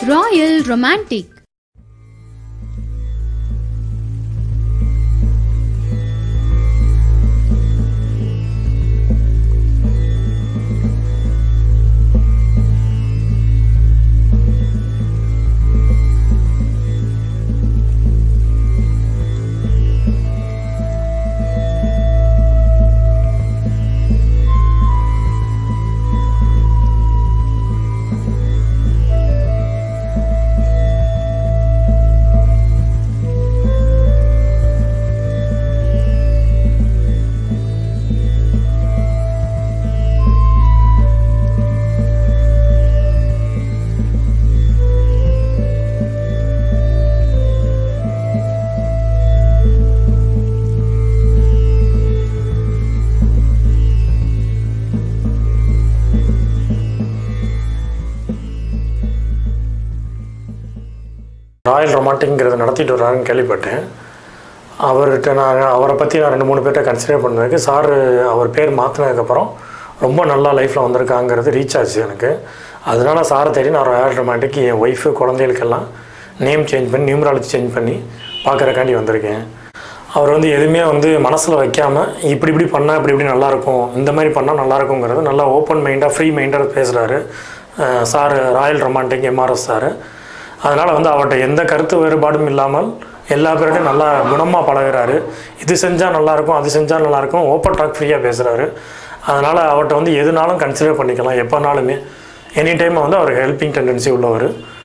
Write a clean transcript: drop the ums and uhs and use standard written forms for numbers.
Royal Romantic. Royal ரொமான்டிக்ங்கிறத நடத்திட்டு வர்றாருன்னு கேள்விப்பட்டேன். அவரை பற்றி நான் 2-3 பேர்கிட்ட கன்சிடர் பண்ணதுக்கு சார் அவர் பேர் மாற்றினதுக்கப்புறம் ரொம்ப நல்லா லைஃப்பில் வந்திருக்காங்கிறது ரீச் ஆச்சு எனக்கு. அதனால சாரை தேடி நான் ராயல் ரொமான்டிக் என் ஒய்ஃபு குழந்தைகளுக்கெல்லாம் நேம் சேஞ்ச் பண்ணி நியூமராலஜி சேஞ்ச் பண்ணி பார்க்குறக்காண்டி வந்திருக்கேன். அவர் எதுவுமே மனசில் வைக்காமல் இப்படி பண்ணால் இப்படி நல்லாயிருக்கும், இந்த மாதிரி பண்ணால் நல்லாயிருக்குங்கிறது நல்லா ஓப்பன் மைண்டாக ஃப்ரீ மைண்டாக பேசுகிறாரு sir royal romantic MRS sir. அதனால் அவர்கிட்ட எந்த கருத்து வேறுபாடும் இல்லாமல் எல்லா பேர்கிட்டையும் நல்லா குணமாக பழகிறாரு. இது செஞ்சால் நல்லாயிருக்கும், அது செஞ்சால் நல்லாயிருக்கும், ஓப்பன் டாக் ஃப்ரீயாக பேசுகிறாரு. அதனால் அவர்கிட்ட எதுனாலும் கன்சிடர் பண்ணிக்கலாம், எப்போனாலுமே எனி டைம் அவர் ஹெல்பிங் டெண்டன்சி உள்ளவர்.